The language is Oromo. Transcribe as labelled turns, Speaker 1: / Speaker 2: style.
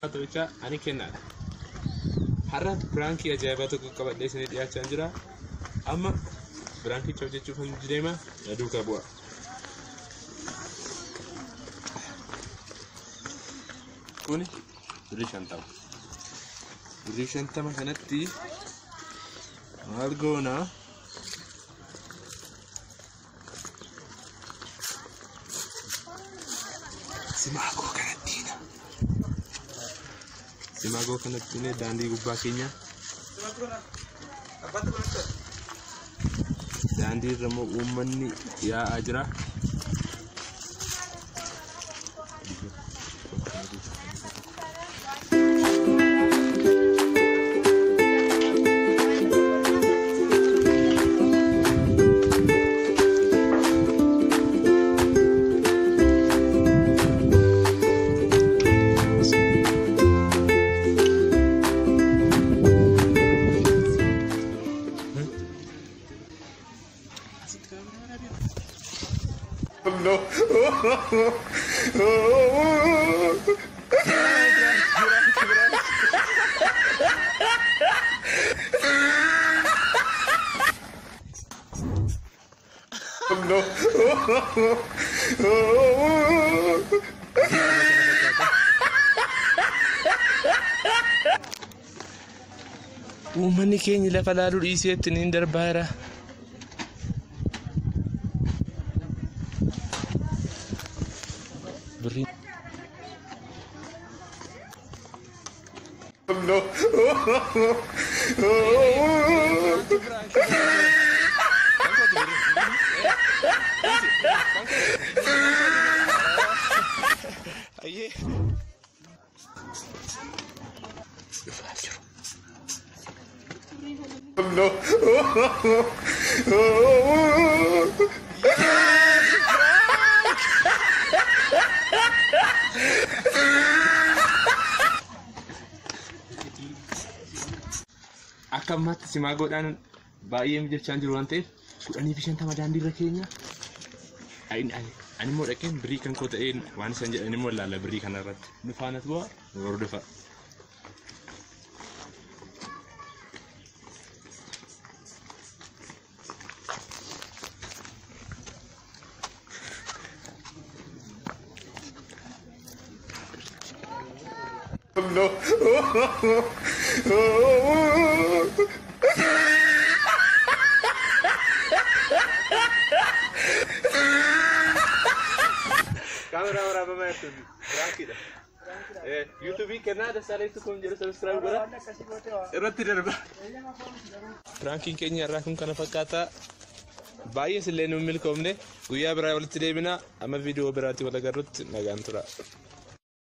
Speaker 1: Atocha ani kenna. Har'a pranki ajaa'ibaa qabadhee isin dhiyaachaa jira. Amma prankicha hojjechuuf hin jireema duukaa bu'a. Kuni birrii 50. Birrii 50 kanatti maal goona? Simago kanatti daandii gubbaa keenya. Daandii irra immoo uummanni yaa'aa jira.
Speaker 2: No.
Speaker 1: Uummanni keenya lafa laaluu dhiiseetti niin darbaara.
Speaker 2: No. No.
Speaker 1: Akkamatti Simagoodhaan baay'ee mijachaa jiru waan ta'eef 50 daandii irra keenya. Ani immoo dhaqeen birrii kan koo ta'een waan isaan jedhan immoo ilaala birrii kana irratti. Nu faanas bu'aa nu hordofa.
Speaker 2: No.
Speaker 1: Kamera apa itu? Pranki dah. YouTube kena ada salah itu kau jadi subscribe gora. Erot tidak ada. Pranking kenya rakun kana fakata. Baay'ee sillee nu milkoomne guyyaa biraa walitti deebina amma viidiyoo biraatti wal agarrutti nagaan tura.